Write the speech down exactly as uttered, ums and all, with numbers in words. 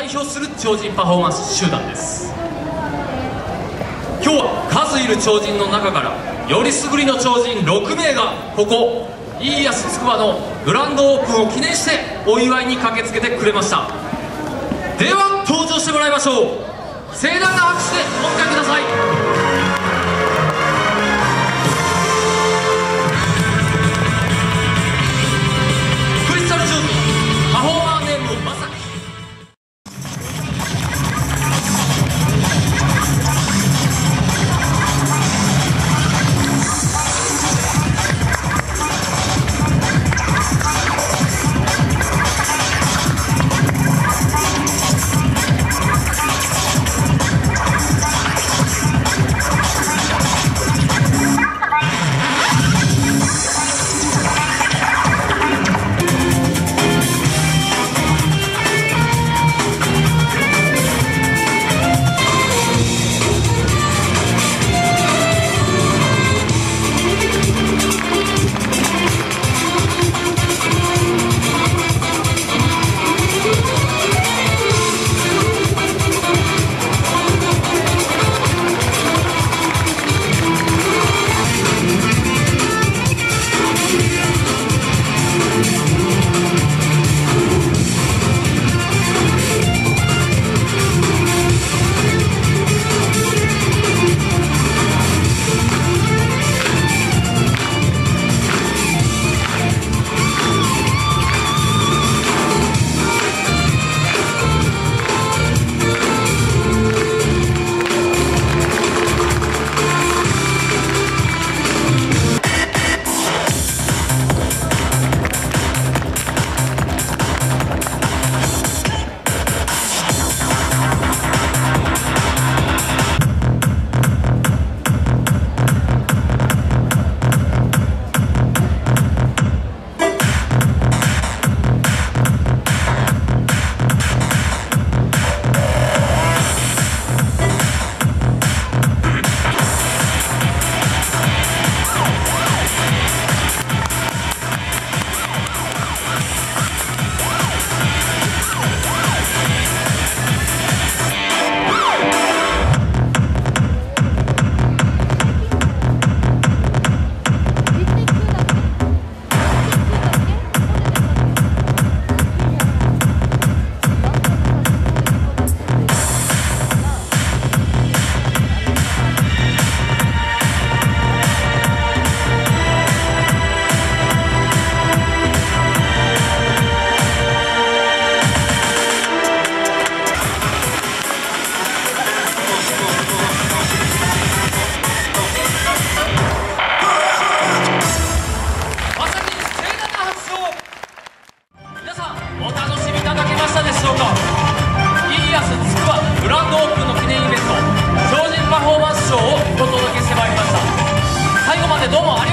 表する超人パフォーマンス集団です。今日は数いる超人の中からよりすぐりの超人ろくめいがここイーヤスつくばのグランドオープンを記念してお祝いに駆けつけてくれました。では登場してもらいましょう。盛大な拍手でお迎えください。クリスタルジョーズパフォーマーネームまさき。どうもありがとうございました。